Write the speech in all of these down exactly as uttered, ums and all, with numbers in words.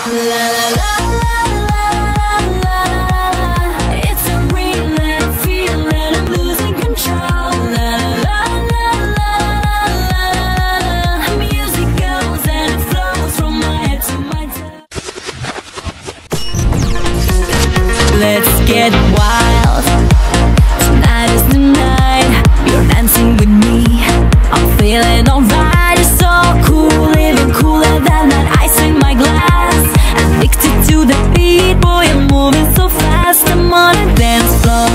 Let's get wild. Tonight is the night. You're dancing with me. I'm feeling alright. It's so cool, even cooler than that ice in my glass. Addicted to the beat, boy, I'm moving so fast. I'm on a dance floor.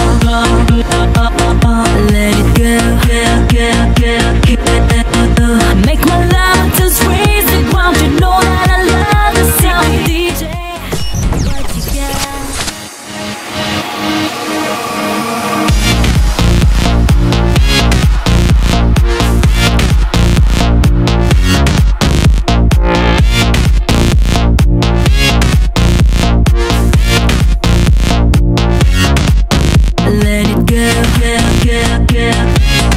Let it go, go, go, go, go. Make my love just raise the ground. You know that I love the sound, D J. What you got? Let it go, go, go, go.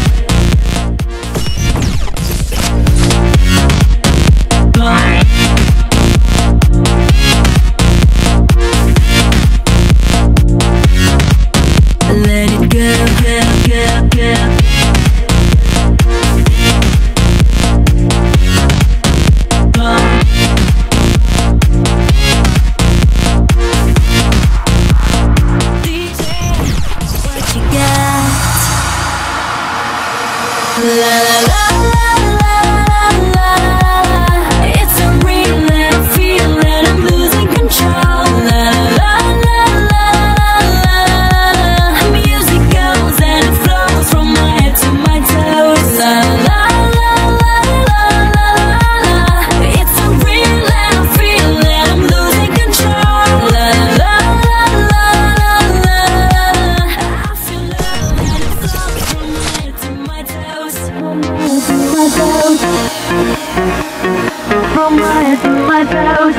Let it go, go, go, go. D J, what you got? La la la la la la la. It's a real life feeling. I'm losing control. La la la la la la. Music goes and it flows from my head to my toes. La la la la la la. It's a real life feeling. I'm losing control. La la la la la. I feel love and it flows from my head to my toes. From my head to my toes.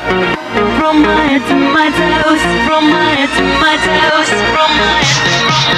From my head to my toes. From my head to my toes. From my head to my toes.